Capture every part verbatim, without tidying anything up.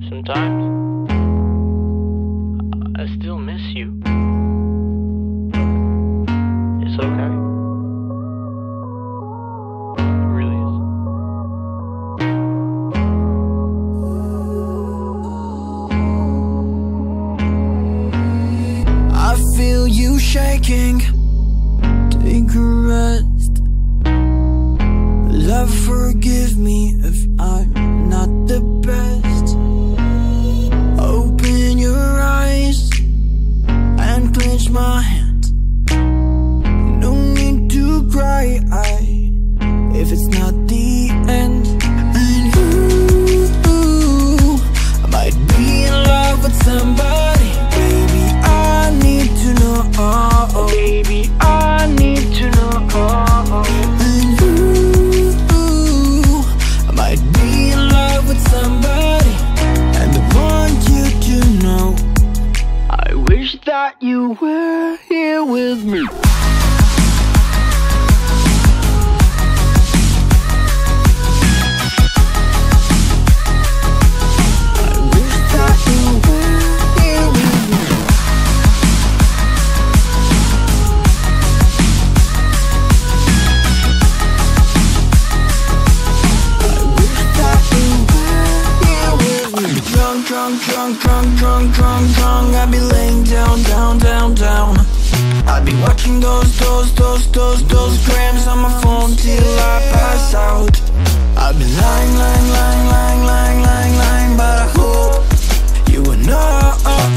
Sometimes I still miss you. It's okay. It really is. I feel you shaking. Take a rest. Love, forgive me if I'm not the best. Open your eyes and clench my hand. No need to cry I, if it's not the end. And you, I might be in love with somebody. Baby, I need to know. Baby, I need to know. And you, I might be in love with somebody, and I want you to know I wish that you were here with me. Drunk, drunk, drunk, drunk, drunk, drunk. I'd be laying down, down, down, down. I'd be watching those, those, those, those, those grams on my phone till I pass out. I'd be lying, lying, lying, lying, lying, lying, lying, but I hope you would know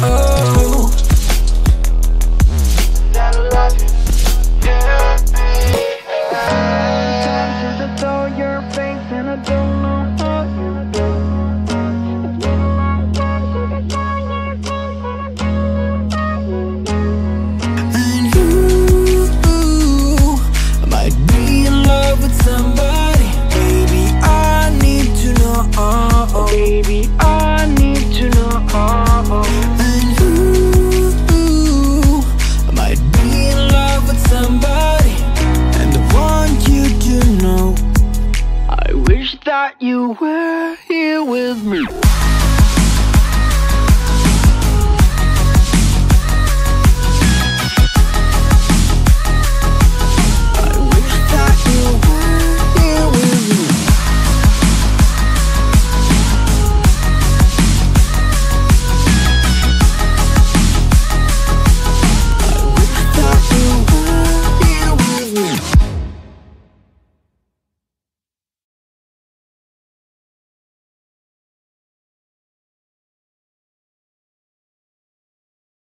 that I love you. Yeah, baby. Sometimes since I saw your face and I don't know how you do. Somebody, baby, I need to know. Baby, I need to know. And you, I might be in love with somebody, and I want you to know I wish that you were here with me.